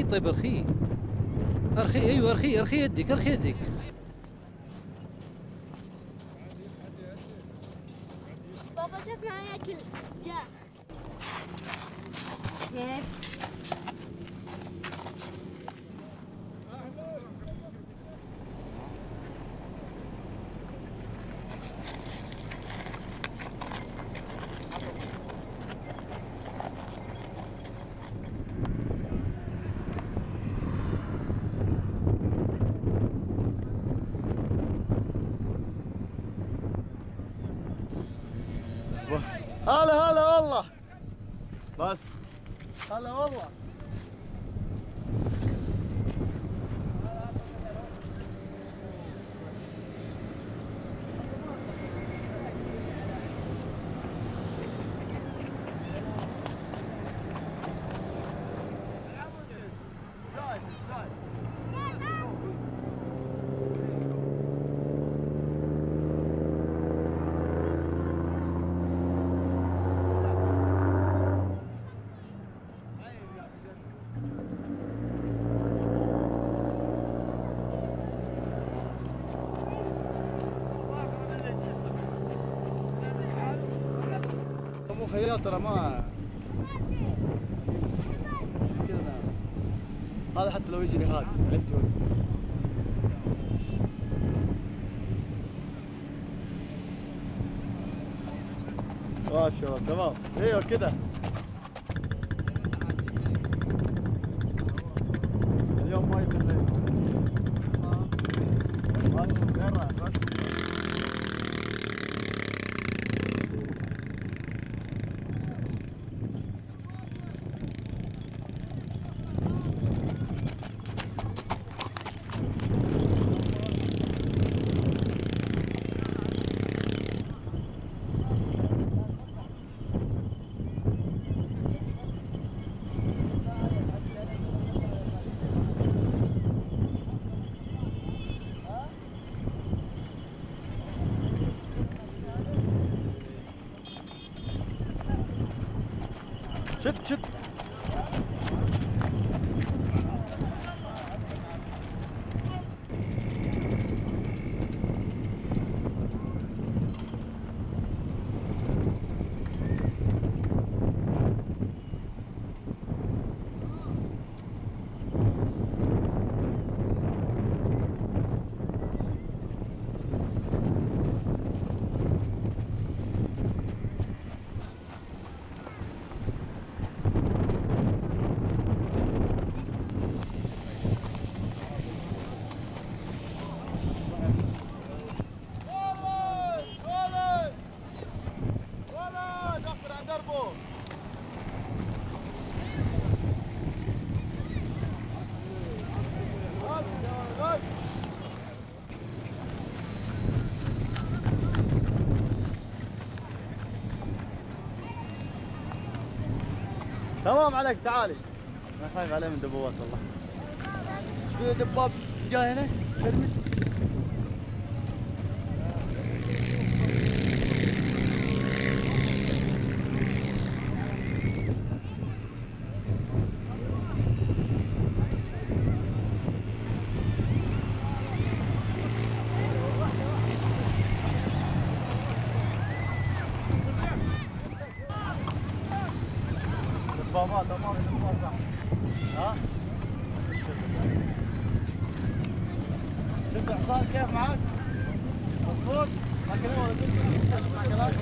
طيب ارخيه. ارخي، ايوه ارخي، ارخي يدك، ارخي يدك. بابا شاف معايا اكل جاء. كيف؟ هلا هلا والله. بس هلا والله. مو خياط ترى ما كذا. هذا حتى لو يجي لي هذا عرفت وين. ما شاء الله تمام. ايوه كذا. اليوم ما يبي الليل. بس يلا بس. شد شد. تمام عليك تعالي. انا خايف عليه من دبوات والله. ايش في دباب جاي هنا ترمي. دبابات امام دبابات صح. ها؟ شفت حصان كيف معك؟ مضبوط؟ ما كلمه ولا تسمع كلام؟